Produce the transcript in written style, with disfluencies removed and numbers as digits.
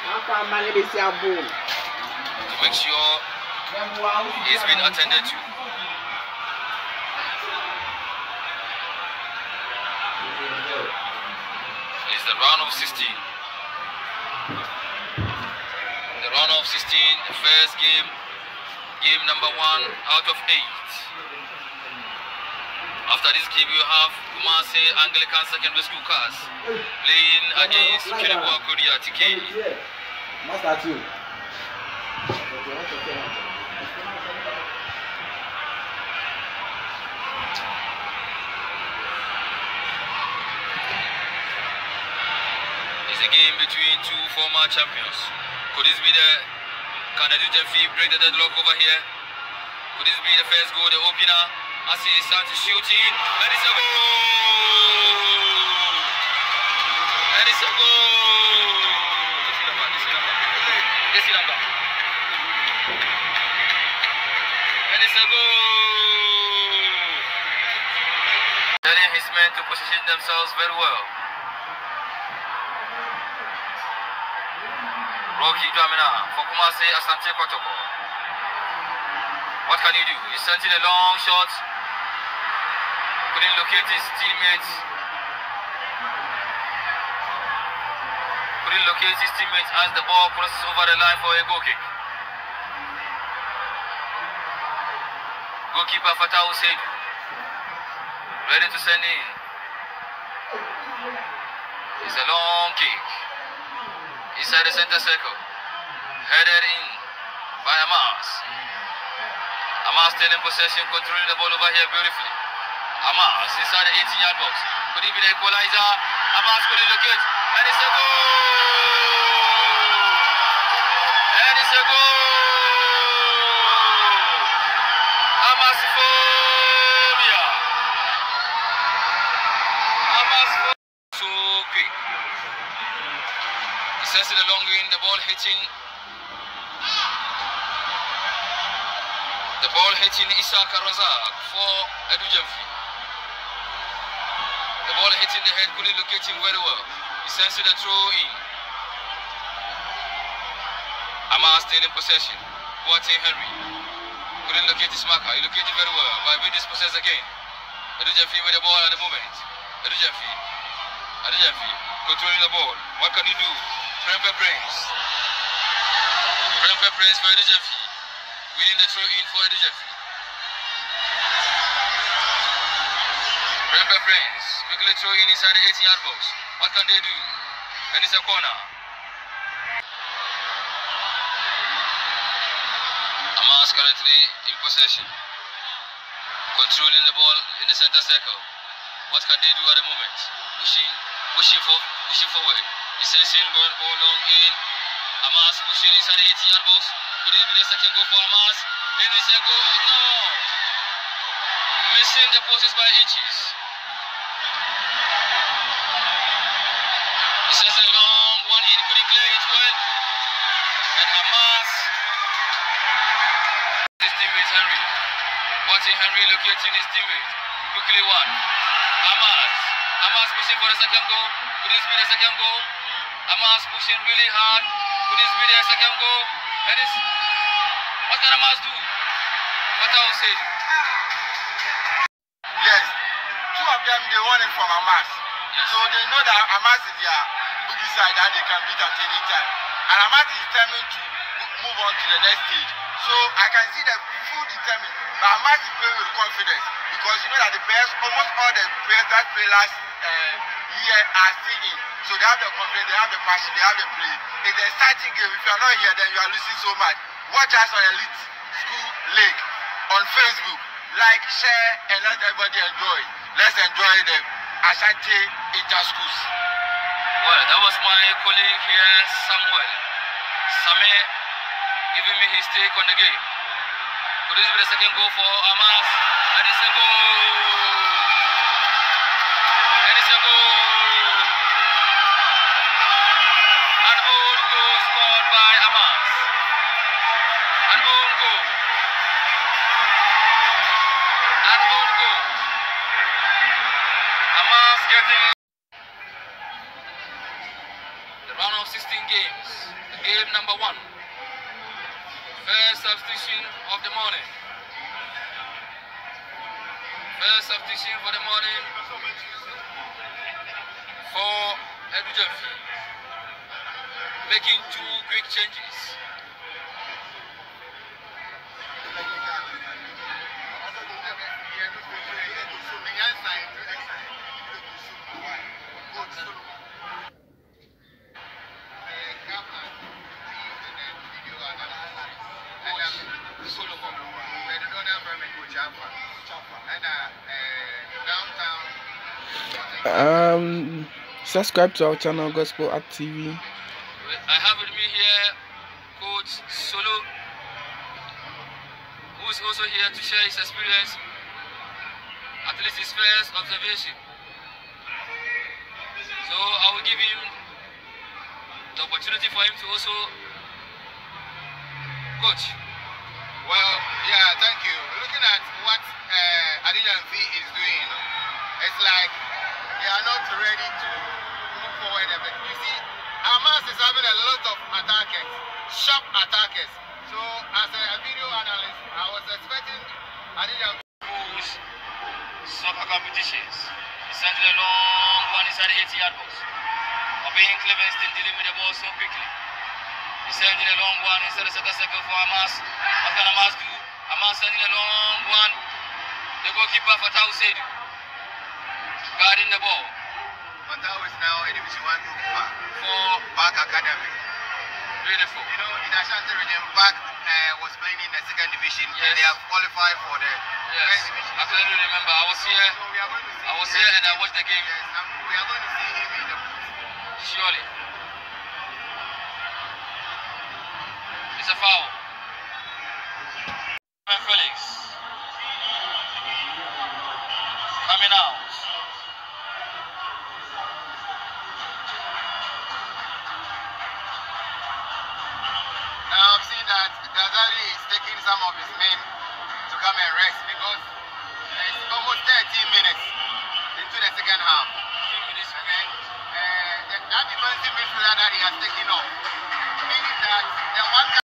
to make sure he's been attended to. It's the round of 16. The round of 16, the first game, game number 1 out of 8. After this game, you have Amass Anglican Secondary School cars playing against Kiribu Korea TK. It's a game between two former champions. Could this be can the gyamfi break the deadlock over here? Could this be the first goal, the opener? As he starts shooting, and it's a goal! And it's a goal! And it's a goal! Telling his men to position themselves very well. Rocky Dramina for Kumasi Ashanti Kotoko. What can he do? He's sending a long shot. Couldn't locate his teammates. Couldn't locate his teammates as the ball crosses over the line for a goal kick. Goalkeeper Fatah Hussein ready to send in. It's a long kick. Inside the center circle. Headed in by Amass. Amass still in possession, controlling the ball over here beautifully. Amass inside the 18-yard box. Could he be the equalizer? Amass couldn't locate. And it's a goal! And it's a goal! Amass phobia. Amass phobia. So quick. He sends it along in, the ball hitting. The ball hitting Isaka Razak for Edu Gyamfi. The ball hitting the head, couldn't locate him very well. He sends it a throw in. Amass still in possession. Boateng Henry. Couldn't locate his marker. He located very well. But we dispossess again. Edu Gyamfi with the ball at the moment. Edu Gyamfi controlling the ball. What can he do? Prempe Prince for Edu Gyamfi. Winning the throw in for Edu Gyamfi. Prempe Prince quickly throw in inside the 18-yard box. What can they do? And it's a corner. Amass currently in possession. Controlling the ball in the center circle. What can they do at the moment? Pushing forward. He's sending the ball long in. Amass pushing inside the 18-yard box. Could it be the second goal for Amass? And it's a goal. No! Missing the posts by inches. He sends a long one in. Could he clear it well? And Amass. His teammate Henry. Watching Henry locating his teammate. Quickly one. Amass pushing for the second goal. Could this be the second goal? Amass pushing really hard. Could this be the second goal? And it's, what can Amass do? Fatah Hussein. Yes, two of them they won it from Amass. Yes. So they know that Amass is their boogie side and they can beat at any time. And Amass is determined to move on to the next stage. So I can see them full determined. But Amass is playing with confidence because you know that the players, almost all the players that play last year are still in. So they have the confidence, they have the passion, they have the play. It's an exciting game. If you are not here, then you are losing so much. Watch us on Elite School League on Facebook. Like, share, and let everybody enjoy. Let's enjoy the Ashanti Inter-Schools. Well, that was my colleague here, Samuel. Same giving me his take on the game. Could this be the second goal for Amass? And it's a goal! And it's a goal! An own goal scored by Amass. An own goal. An own goal. Amass getting the round of 16 games. Game number 1. First substitution of the morning. First substitution for the morning for gyamfi. Making 2 quick changes. Subscribe to our channel, Gospel Art TV. I have with me here Coach Solo, who is also here to share his experience, at least his first observation. So I will give him the opportunity for him to also coach. Well, yeah, thank you. Looking at what gyamfi is doing, it's like they are not ready to move forward a bit. You see, Amass is having a lot of attackers, sharp attackers. So as a video analyst, I was expecting gyamfi soccer competitions. He sent a long one inside the 18-yard box. Obeying Clevingston dealing with the ball so quickly. He sent a long one inside the center circle for Amass. What can Amass do? Amass sending a long one. The goalkeeper Fatau said, guarding the ball. Fatau is now a Division 1 goalkeeper For Park Academy. Beautiful. You know, in Ashanti region, Park was playing in the 2nd division, Yes. and they have qualified for the Yes, 1st division. I clearly remember. I was here. So we are going to see I was here and I watched the game. Yes, we are going to see him in the booth. Surely. It's a foul. And Felix. Coming out. Now I've seen that Ghazali is taking some of his men to come and rest because it's almost 13 minutes.